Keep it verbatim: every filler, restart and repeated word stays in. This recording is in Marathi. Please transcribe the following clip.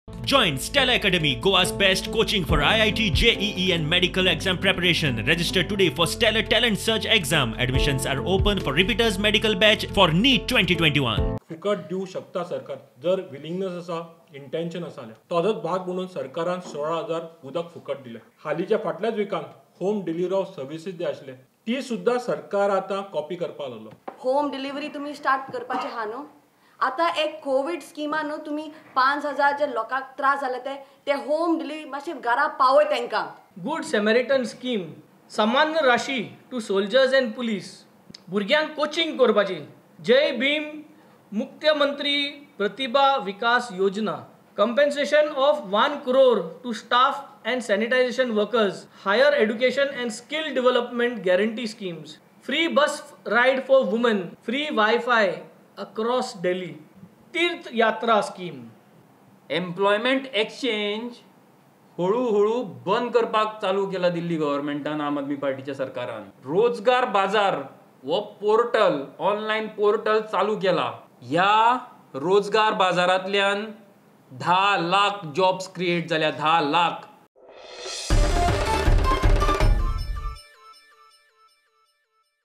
Join Stella Academy, Goa's best coaching for I I T, J E E and medical exam preparation. Register today for Stellar Talent Search exam. Admissions are open for repeaters medical batch for NEET twenty twenty-one. फुकट दिवं शकता सरकार जर विलिंगनेस आसा इंटेंशन आसा जाल्यार तोच भाग म्हणून सरकारान सोळा हजार उदक फुकट दिले. हालींच्या फाटल्याच विकांत होम डिलिव्हरी ऑफ सर्विसीस जे आसले ती सुद्धा सरकार आता कॉपी करपाक लागलो. होम डिलिव्हरी तुम्ही स्टार्ट करपाचे हा न्हू. आता एक कोविड स्किमान न्हू तुम्ही पांच हजार जे लोकांक त्रास जाले ते ते होम डिलिव्हरी मातशे घरा पावय तांकां. गुड सॅमरिटन स्कीम, सामान्य राशी टू सोल्जर्स एंड पुलीस, भुरग्यांक कोचिंग करपाची. जय भीम मुख्यमंत्री प्रतिभा विकास योजना, compensation of one crore to staff and sanitization workers, higher education and skill development guarantee schemes, free bus ride for women, free Wi-Fi across Delhi, तीर्थ यात्रा स्कीम. एम्प्लॉयमेंट एक्सचेंज हळूहळू बंद करपाक चालू केला दिल्ली गव्हर्नमेंटान, आम आदमी पार्टीच्या सरकारान. रोजगार बाजार वो पोर्टल, ऑनलायन पोर्टल चालू केला. ह्या रोजगार बाजारांतल्यान धा लाख जॉब्स क्रिएट जाल्या. धा लाख